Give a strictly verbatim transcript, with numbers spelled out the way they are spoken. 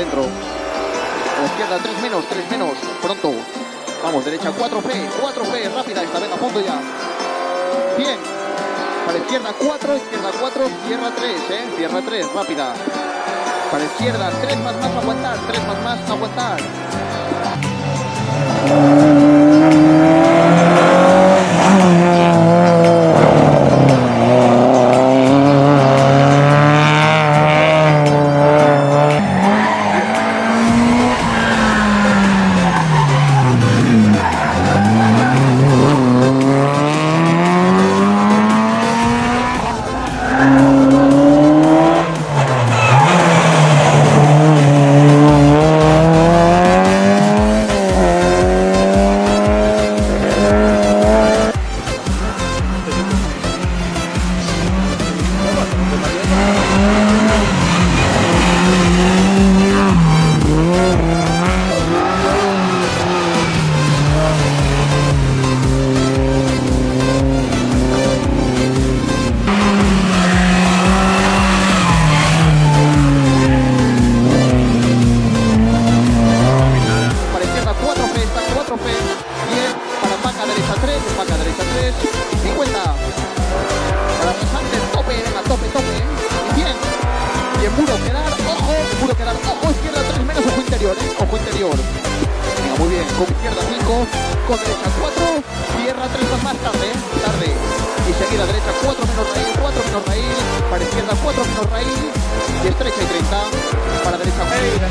adentro. A la izquierda, tres menos, tres menos, pronto. Vamos, derecha, cuatro P, cuatro P, rápida esta, venga, a fondo ya. Bien. Para izquierda, cuatro, izquierda, cuatro, cierra tres, eh, cierra tres, rápida. Para izquierda, tres más más, aguantar, tres más más, aguantar. Ojo interior. Venga, muy bien. Con izquierda cinco. Con derecha cuatro. Cierra tres más más tarde. Tarde. Y seguida derecha cuatro menos raíl. cuatro menos raíl. Para izquierda cuatro menos raíl. Y estrecha y treinta. Para derecha.